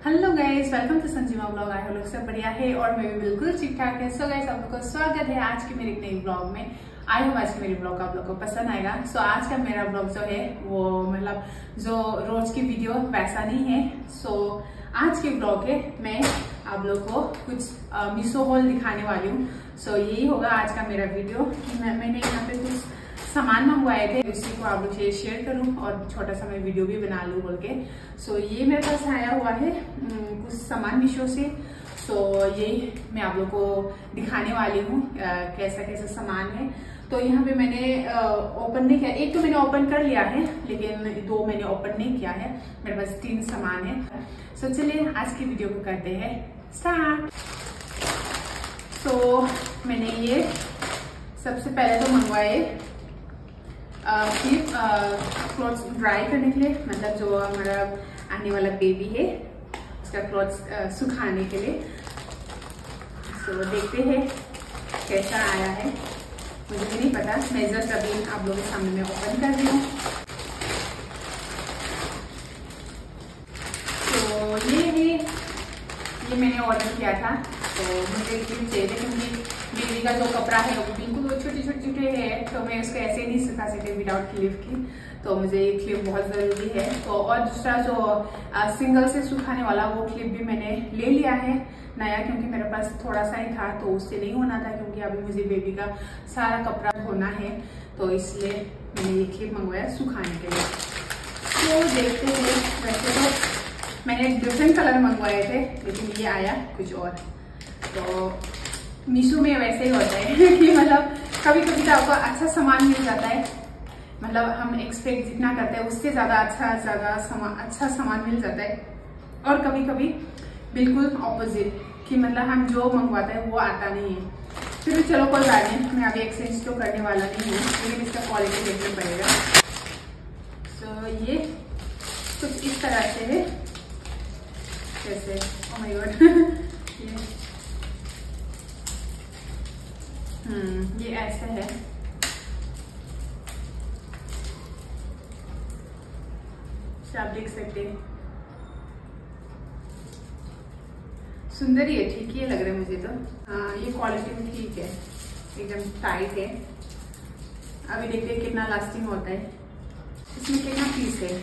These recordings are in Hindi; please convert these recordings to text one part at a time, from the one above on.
Hello guys, welcome to Sanjeeva blog. आई हो लोग सब बढ़िया है और मैं भी बिल्कुल ठीक ठाक है। सो गाइस, आप लोग को स्वागत है आज की मेरे एक नई ब्लॉग में। आई होप आज की मेरी ब्लॉग आप लोग को पसंद आएगा। सो आज का मेरा ब्लॉग जो है वो मतलब जो रोज की वीडियो वैसा नहीं है। सो आज के ब्लॉग है मैं आप लोग को कुछ मीशो हॉल दिखाने वाली हूँ। सो यही होगा आज का मेरा वीडियो कि मैंने यहाँ पे कुछ सामान मंगवाए थे, उसी को आप लोग से शेयर करूं और छोटा सा मैं वीडियो भी बना लूं बोल के। सो ये मेरे पास आया हुआ है कुछ सामान मीशो से। सो ये मैं आप लोग को दिखाने वाली हूँ कैसा कैसा सामान है। तो यहाँ पे मैंने ओपन नहीं किया, एक तो मैंने ओपन कर लिया है लेकिन दो मैंने ओपन नहीं किया है। मेरे पास 3 सामान है। सो चलिए आज की वीडियो को करते हैं स्टार्ट। सो मैंने ये सबसे पहले तो मंगवाए क्लॉथ्स ड्राई करने के लिए, मतलब जो हमारा आने वाला बेबी है उसका क्लॉथ्स सुखाने के लिए। सो देखते हैं कैसा आया है, मुझे भी नहीं पता। मैं जस्ट अभी आप लोगों के सामने में ओपन कर रही हूँ। तो ये मैंने ऑर्डर किया था। तो मुझे क्लिप चाहिए थे क्योंकि बेबी का जो कपड़ा है वो बिल्कुल छोटे छोटे है, तो मैं उसको ऐसे ही नहीं सुखा सकती विदाउट क्लिप की। तो मुझे ये क्लिप बहुत जरूरी है। तो और दूसरा जो सिंगल से सुखाने वाला वो क्लिप भी मैंने ले लिया है नया, क्योंकि मेरे पास थोड़ा सा ही था तो उससे नहीं होना था, क्योंकि अभी मुझे बेबी का सारा कपड़ा धोना है। तो इसलिए मैंने ये क्लिप मंगवाया सुखाने के लिए। तो देखते हैं, वैसे तो मैंने डिफरेंट कलर मंगवाए थे लेकिन ये आया कुछ और। तो मीशो में वैसे ही होता है कि मतलब कभी कभी तो आपको अच्छा सामान मिल जाता है, मतलब हम एक्सपेक्ट जितना करते हैं उससे ज्यादा अच्छा सामान मिल जाता है। और कभी कभी बिल्कुल ऑपोजिट कि मतलब हम जो मंगवाते हैं वो आता नहीं है। फिर भी चलो कोई बात नहीं, मैं अभी एक्सचेंज तो करने वाला नहीं हूँ, लेकिन इसका क्वालिटी देखना पड़ेगा। सो ये कुछ इस तरह से है, जैसे ओह माय गॉड ये ऐसा है। आप देख सकते हैं, सुंदर ही है, ठीक ही लग रहा है मुझे तो। हाँ, ये क्वालिटी भी ठीक है, एकदम टाइट है। अभी देखते हैं कितना लास्टिंग होता है। इसमें कितना पीस है,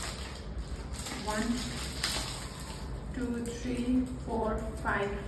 1 2 3 4 5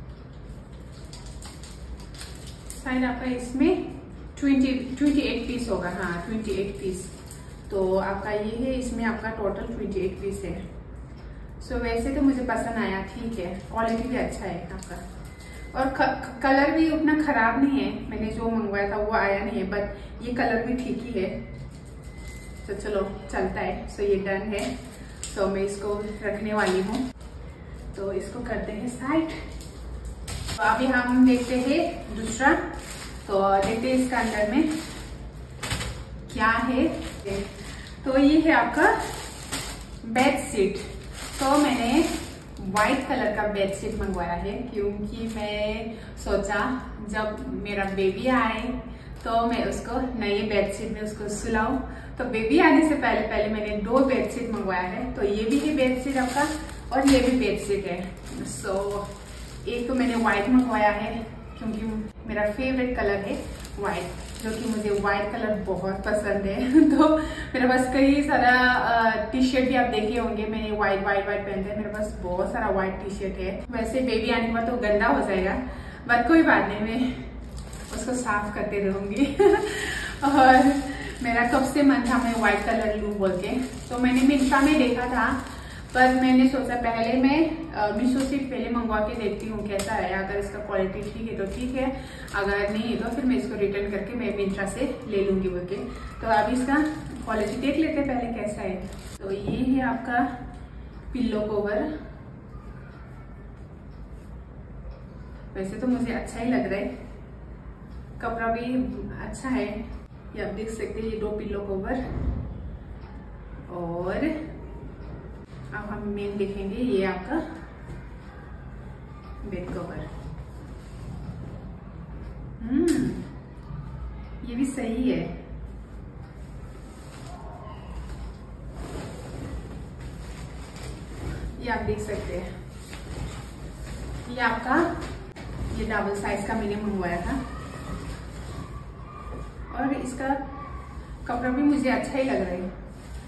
शायद आपका इसमें 28 पीस होगा। हाँ 28 पीस। तो आपका ये है, इसमें आपका टोटल 28 पीस है। सो वैसे तो मुझे पसंद आया, ठीक है, क्वालिटी भी अच्छा है आपका और कलर भी उतना खराब नहीं है। मैंने जो मंगवाया था वो आया नहीं है, बट ये कलर भी ठीक ही है। तो चलो चलता है। सो ये डन है। तो मैं इसको रखने वाली हूँ, तो इसको करते हैं साइड। तो अभी हम देखते हैं दूसरा। तो देखते हैं इसका अंदर में क्या है। तो ये है आपका बेड शीट। तो मैंने व्हाइट कलर का बेड शीट मंगवाया है, क्योंकि मैं सोचा जब मेरा बेबी आए तो मैं उसको नई बेड शीट में उसको सुलाऊं। तो बेबी आने से पहले मैंने 2 बेड शीट मंगवाया है। तो ये भी है बेड शीट आपका और ये भी बेड शीट है। सो एक तो मैंने व्हाइट मंगवाया है क्योंकि मेरा फेवरेट कलर है व्हाइट, जो कि मुझे व्हाइट कलर बहुत पसंद है। तो मेरे पास कई सारा टी शर्ट भी आप देखे होंगे, मैंने व्हाइट पहनते हैं। मेरे पास बहुत सारा व्हाइट टी शर्ट है। वैसे बेबी आने के बाद तो गंदा हो जाएगा, बट कोई बात नहीं, मैं उसको साफ करते रहूंगी। और मेरा कब से मन था मैं व्हाइट कलर लूं बोल के। तो मैंने मिंत्रा में देखा था, पर मैंने सोचा पहले मैं मीशो से पहले मंगवा के देखती हूँ कैसा है। अगर इसका क्वालिटी ठीक है तो ठीक है, अगर नहीं है तो फिर मैं इसको रिटर्न करके मैं मिंत्रा से ले लूंगी बोल के। तो अभी इसका क्वालिटी देख लेते हैं पहले कैसा है। तो ये है आपका पिल्लो कवर। वैसे तो मुझे अच्छा ही लग रहा है, कपड़ा भी अच्छा है। ये आप देख सकते हैं, ये 2 पिल्लो कवर। और अब हम मेन देखेंगे ये आपका बेड कवर। ये भी सही है। ये आप देख सकते हैं, ये आपका ये डबल साइज का मैंने मंगवाया था और इसका कपड़ा भी मुझे अच्छा ही लग रहा है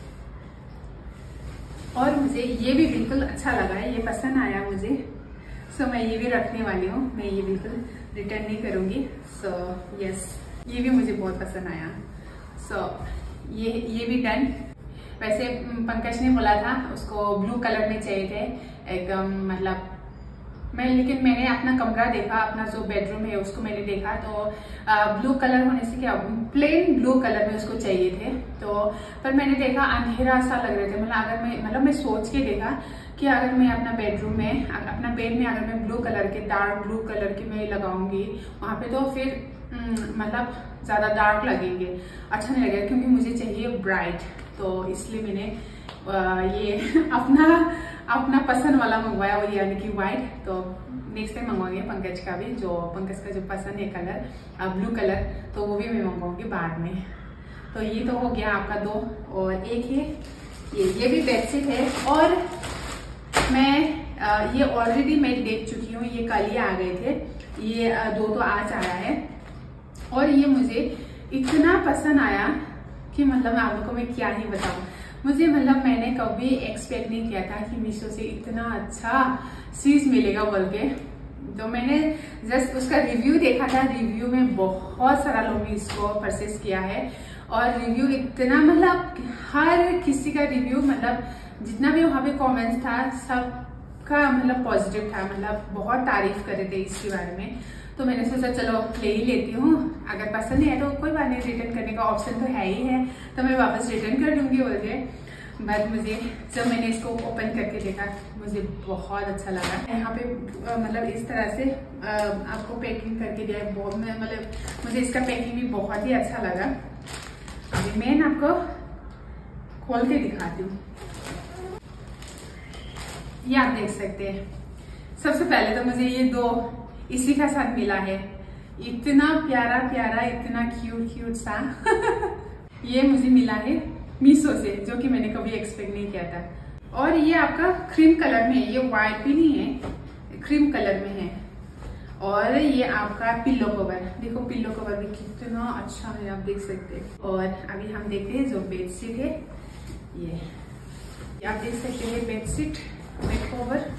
और मुझे ये भी बिल्कुल अच्छा लगा है, ये पसंद आया मुझे। सो मैं ये भी रखने वाली हूँ, मैं ये बिल्कुल रिटर्न नहीं करूँगी। सो यस, ये भी मुझे बहुत पसंद आया। सो ये भी डन। वैसे पंकज ने बोला था उसको ब्लू कलर में चाहिए थे एकदम, मतलब लेकिन मैंने अपना कमरा देखा, अपना जो बेडरूम है उसको मैंने देखा तो ब्लू कलर होने से क्या, प्लेन ब्लू कलर में उसको चाहिए थे। तो पर मैंने देखा अंधेरा सा लग रहे थे, मतलब मैं सोच के देखा कि अगर मैं अपना बेडरूम में, अपना बेड में अगर मैं ब्लू कलर के, डार्क ब्लू कलर के मैं लगाऊंगी वहां पे तो फिर मतलब ज्यादा डार्क लगेंगे, अच्छा नहीं लगेगा, क्योंकि मुझे चाहिए ब्राइट। तो इसलिए मैंने ये अपना पसंद वाला मंगवाया, वो यानी कि व्हाइट। तो नेक्स्ट टाइम मंगवाएंगे पंकज का भी, पंकज का जो पसंद है कलर ब्लू कलर, तो वो भी मैं मंगवाऊंगी बाद में। तो ये तो हो गया आपका 2, और एक है ये भी बेडशीट है। और मैं ये ऑलरेडी मैं देख चुकी हूँ, ये कल ही आ गए थे, ये 2 तो आज आया है और ये मुझे इतना पसंद आया कि मतलब मैं आप लोगों को मैं क्या ही बताऊं। मुझे मतलब मैंने कभी एक्सपेक्ट नहीं किया था कि मीशो से इतना अच्छा चीज मिलेगा बोल के। तो मैंने जस्ट उसका रिव्यू देखा था, रिव्यू में बहुत सारा लोगों ने इसको परचेस किया है और रिव्यू इतना, मतलब हर किसी का रिव्यू, मतलब जितना भी वहां पे कमेंट्स था सबका मतलब पॉजिटिव था, मतलब बहुत तारीफ कर रहे थे इसके बारे में। तो मैंने सोचा चलो ले ही लेती हूँ, अगर पसंद नहीं है तो कोई बात नहीं, रिटर्न करने का ऑप्शन तो है ही है, तो मैं वापस रिटर्न कर दूंगी बोल के। बट मुझे जब मैंने इसको ओपन करके देखा मुझे बहुत अच्छा लगा। यहाँ पे मतलब इस तरह से आपको पैकिंग करके दिया है, बहुत मतलब मुझे इसका पैकिंग भी बहुत ही अच्छा लगा। अभी मैं आपको खोल के दिखाती हूँ, ये आप देख सकते हैं। सबसे पहले तो मुझे ये 2 इसी का साथ मिला है, इतना प्यारा प्यारा, इतना क्यूट सा ये मुझे मिला है मीशो से, जो कि मैंने कभी एक्सपेक्ट नहीं किया था। और ये आपका क्रीम कलर में है, ये व्हाइट भी नहीं है, क्रीम कलर में है। और ये आपका पिल्लो कवर, देखो पिल्लो कवर भी कितना अच्छा है, आप देख सकते हैं। और अभी हम देखते हैं जो बेडशीट है, ये आप देख सकते हैं बेडशीट, बेड कवर,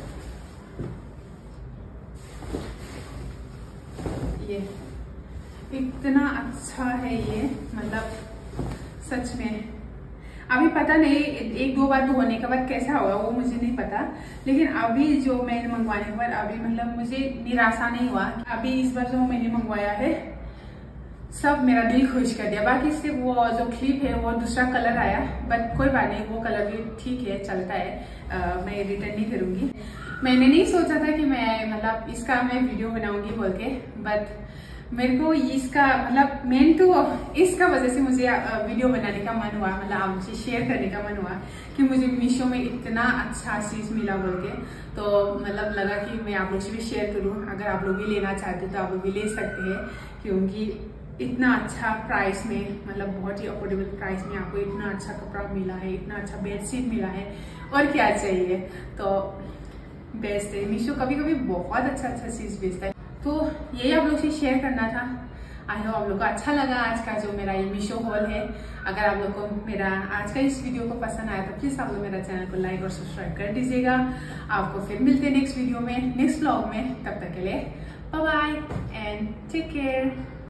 ये इतना अच्छा है ये, मतलब सच में। अभी पता नहीं 1-2 बार धोने के बाद कैसा होगा वो मुझे नहीं पता, लेकिन अभी जो मैंने मंगवाने के बाद अभी मतलब मुझे निराशा नहीं हुआ। अभी इस बार जो मैंने मंगवाया है सब मेरा दिल खुश कर दिया। बाकी से वो जो क्लिप है वो दूसरा कलर आया, बट कोई बात नहीं, वो कलर भी ठीक है, चलता है, मैं रिटर्न नहीं करूंगी। मैंने नहीं सोचा था कि मैं मतलब इसका मैं वीडियो बनाऊंगी बोल के, बट मेरे को इसका मतलब मेन तो इसका वजह से मुझे वीडियो बनाने का मन हुआ, मतलब आपसे शेयर करने का मन हुआ कि मुझे मीशो में इतना अच्छा चीज मिला बोल के। तो मतलब लगा कि मैं आप लोग से भी शेयर करूं, अगर आप लोग भी लेना चाहते तो आप लोग भी ले सकते हैं, क्योंकि इतना अच्छा प्राइस में, मतलब बहुत ही अफोर्डेबल प्राइस में आपको इतना अच्छा कपड़ा मिला है, इतना अच्छा बेडशीट मिला है, और क्या चाहिए। तो बेस्ट है मीशो, कभी कभी बहुत अच्छा चीज बेचता है। तो यही आप लोग से शेयर करना था। आई होप आप लोग को अच्छा लगा आज का जो मेरा ये मीशो हॉल है। अगर आप लोग को मेरा आज का इस वीडियो को पसंद आया तो प्लीज आप लोग मेरा चैनल को लाइक और सब्सक्राइब कर दीजिएगा। आपको फिर मिलते हैं नेक्स्ट वीडियो में, नेक्स्ट व्लॉग में। तब तक के लिए bye bye and take care.